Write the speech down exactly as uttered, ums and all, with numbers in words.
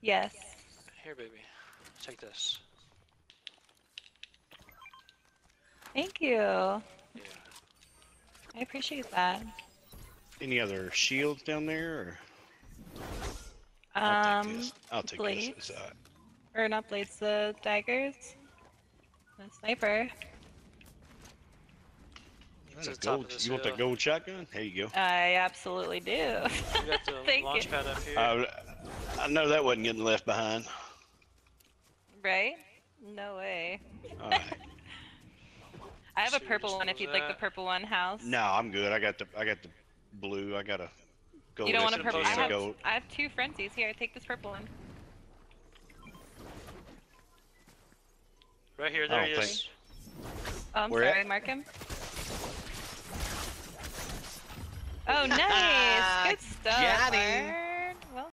Yes. Here, baby. Take this. Thank you. Yeah. I appreciate that. Any other shields down there? Or? I'll take Um, this. I'll take blades. this. It's, uh, Or not blades, the daggers. The sniper. To the a top gold, of this you want hill. that gold shotgun? Here you go. I absolutely do. We got the Thank launch you. pad up here. Uh, I know that wasn't getting left behind. Right? No way. All right. I have a See, purple just one if close you'd like the that. purple one, House. No, I'm good. I got the I got the blue. I got a gold. You don't want a S M G purple? I and a have, gold. I have two frenzies. Here, take this purple one. Right here, I there don't he think- is. Oh, I'm Where sorry, at? mark him. Oh, nice! Good stuff, Got him. Mark.